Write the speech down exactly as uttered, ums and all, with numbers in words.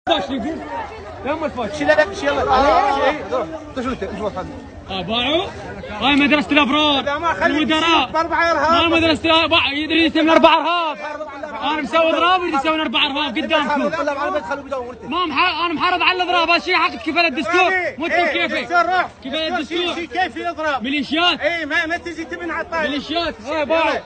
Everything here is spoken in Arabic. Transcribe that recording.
فاش يقول لا ما الفاش شي لا لا شي يلا شنو انت شنو اه باعوا هاي مدرسة الابرار الوزراء ما مدرسة الابرار يدري يسوي اربع ارهاب انا مسوي اضراب يدري يسوي اربع ارهاب قدامكم ما محا... انا محارب على الاضراب هذا الشيء حقك كفايه الدستور مو انت كيفي كفايه الدستور كيف الاضراب ميليشيات اي ما ما تجي تبن على الطاوله ميليشيات هاي باعوا